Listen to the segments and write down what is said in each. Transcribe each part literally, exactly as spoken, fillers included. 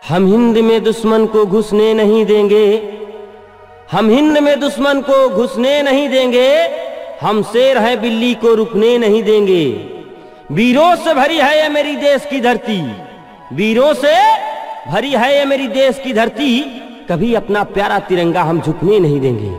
हम हिंद में दुश्मन को घुसने नहीं देंगे, हम हिंद में दुश्मन को घुसने नहीं देंगे, हम शेर है बिल्ली को रुकने नहीं देंगे। वीरों से भरी है ये मेरी देश की धरती, वीरों से भरी है ये मेरी देश की धरती, कभी अपना प्यारा तिरंगा हम झुकने नहीं देंगे।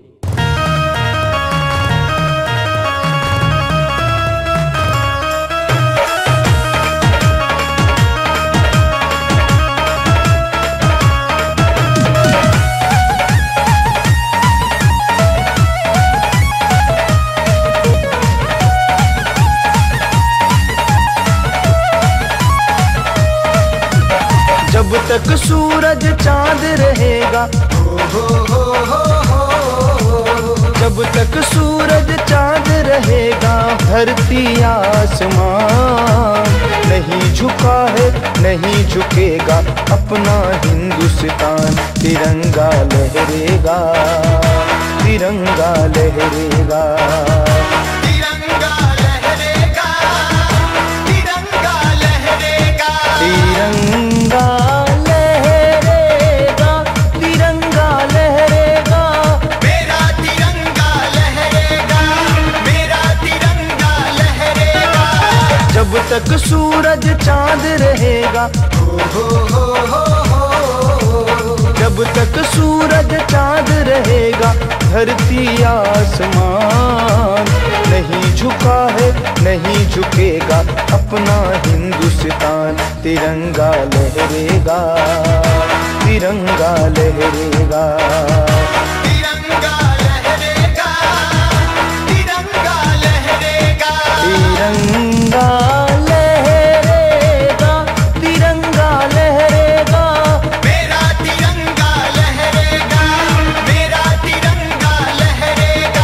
जब तक सूरज चांद रहेगा, हो हो हो हो, जब तक सूरज चांद रहेगा, धरती आसमान नहीं झुका है, नहीं झुकेगा अपना हिंदुस्तान। तिरंगा लहरेगा, तिरंगा लहरेगा, तिरंगा लहरेगा, तिरंगा लहरेगा, तिरंगा लहरेगा, तिरंगा लहरेगा, मेरा तिरंगा लहरेगा, मेरा तिरंगा लहरेगा। जब तक सूरज चांद रहेगा, हो हो हो हो, जब तक सूरज चांद रहेगा, धरती आसमान नहीं झुका है, नहीं झुकेगा अपना हिंदुस्तान। तिरंगा लहरेगा, तिरंगा लहरेगा, तिरंगा लहरेगा, तिरंगा लहरेगा, तिरंगा लहरेगा, तिरंगा लहरेगा, मेरा तिरंगा लहरेगा, मेरा तिरंगा लहरेगा।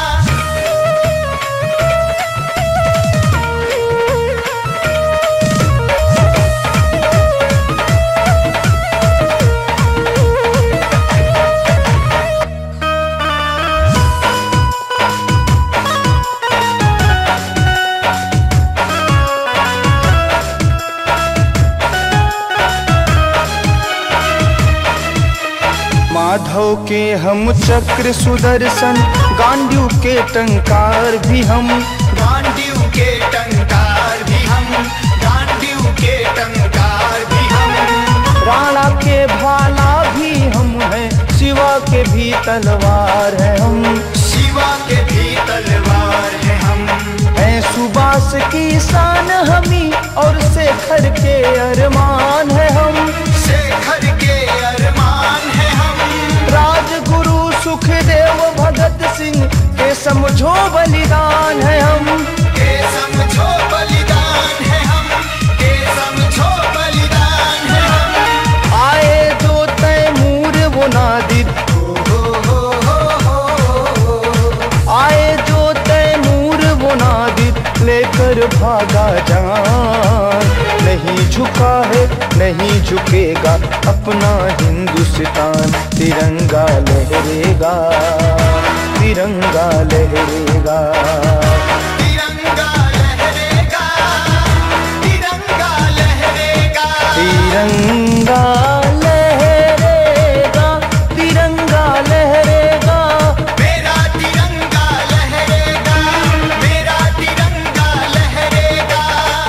माधव के हम चक्र सुदर्शन, गांडीव के टंकार भी हम, गांडीव के टंकार भी हम, गांडीव के टंकार भी हम, राणा के भाला भी हम हैं, शिवा के भी तलवार है हम, शिवा के भी तलवार है हम, हैं सुबास की शान हमी, और शेखर के अरमान है हम, शेखर के अरमान है हम, राजगुरु सुखदेव भगत सिंह के समझो बलिदान है हम, के समझो बलिदान है हम, के समझो बलिदान है हम। आए जो तैमूर वो नादिर, हो हो हो हो, आए जो तैमूर वो नादिर, लेकर भागा जान नहीं झुका है, नहीं झुकेगा अपना हिंदुस्तान। तिरंगा लहरेगा, तिरंगा लहरेगा, तिरंगा लहरेगा, तिरंगा लहरेगा, तिरंगा लहरेगा, तिरंगा लहरेगा, मेरा तिरंगा लहरेगा, मेरा तिरंगा लहरेगा।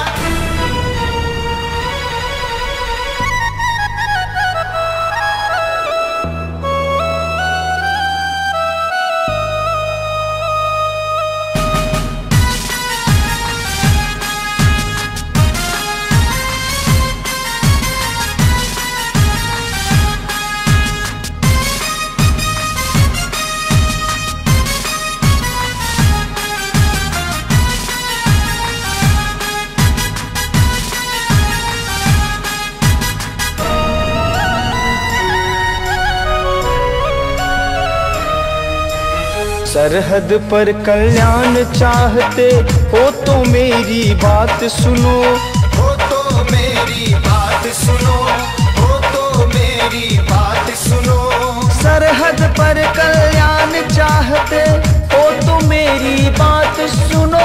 सरहद पर कल्याण चाहते हो तो मेरी बात सुनो, हो तो मेरी बात सुनो, हो तो मेरी बात सुनो, सरहद पर कल्याण चाहते हो तो मेरी बात सुनो,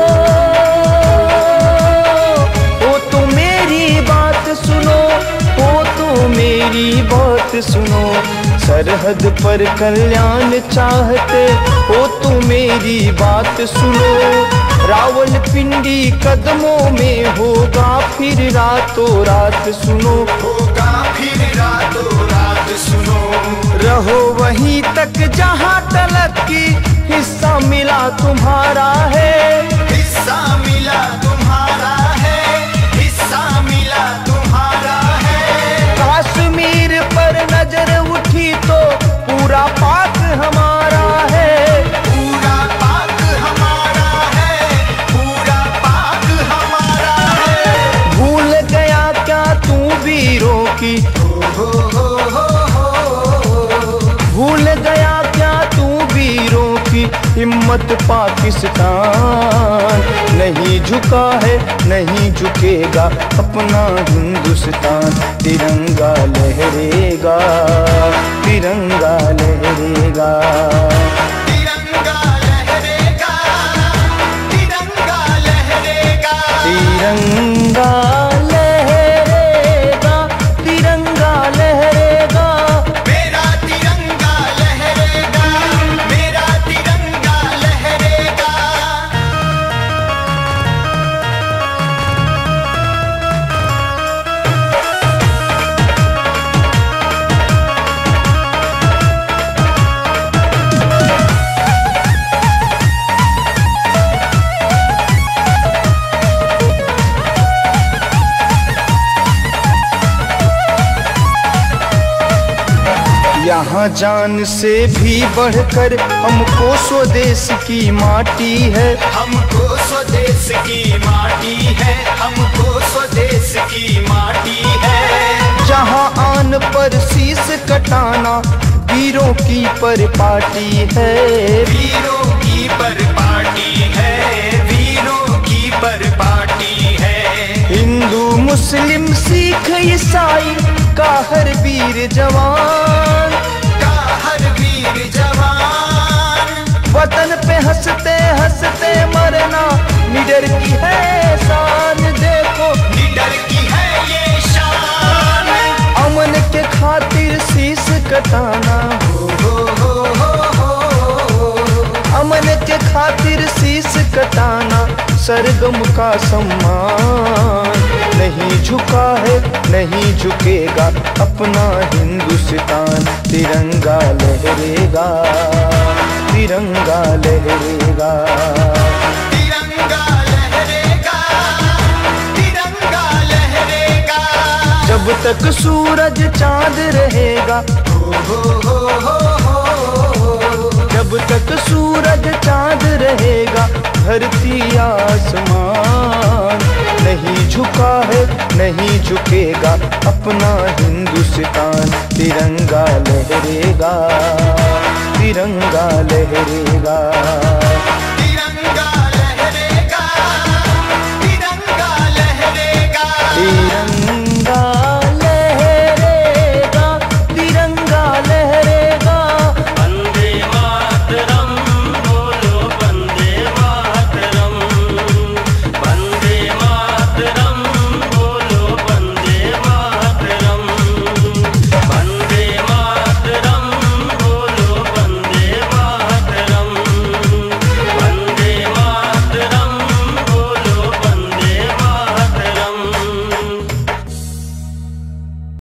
हो तो मेरी बात सुनो, हो बात सुनो, सरहद पर कल्याण चाहते हो तो मेरी बात सुनो। रावलपिंडी कदमों में होगा फिर रातों रात सुनो, होगा फिर रातों रात सुनो। रहो वहीं तक जहां तलक की हिस्सा मिला तुम्हारा है, हिस्सा मिला तुम्हारा है, हिस्सा मिला तुम्हारा है। कश्मीर पर नजर उठी तो पूरा पाक हमारा है, पूरा पाक हमारा है, पूरा पाक हमारा है। भूल गया क्या तू वीरों की, हो हो हो हो भूल गया क्या तू वीरों की हिम्मत। पाकिस्तान नहीं झुका है, नहीं झुकेगा अपना हिंदुस्तान। तिरंगा लहरेगा, तिरंगा लहरेगा, तिरंगा लहरेगा, तिरंगा लहरेगा, तिरंगा लहरेगा, तिरंगा लहरेगा। मेरा तिरंगा लहरेगा, मेरा तिरंगा लहरेगा। यहाँ जान से भी बढ़कर हमको स्वदेश की माटी है, हमको स्वदेश की माटी है, हमको स्वदेश की माटी है। जहाँ आन पर शीश कटाना वीरों की परिपाटी है, वीरों की परिपाटी है, वीरों की परिपाटी है। हिंदू मुस्लिम सिख ईसाई का हर वीर जवान, का हर वीर जवान। वतन पे हंसते हंसते मरना निडर की है शान। देखो निडर की है ये शान, अमन के खातिर शीश कटाना, हो हो हो हो। अमन के खातिर शीश कटाना सरगम का सम्मान। नहीं झुका है, नहीं झुकेगा अपना हिंदुस्तान। तिरंगा लहरेगा, तिरंगा लहरेगा, तिरंगा लहरेगा, तिरंगा लहरेगा। जब तक सूरज चांद रहेगा, हो हो हो हो हो। जब तक सूरज चांद रहेगा धरती आसमान। नहीं झुका है, नहीं झुकेगा अपना हिंदुस्तान। तिरंगा लहरेगा, तिरंगा लहरेगा, तिरंगा लहरेगा, तिरंगा लहरेगा। तिरंगा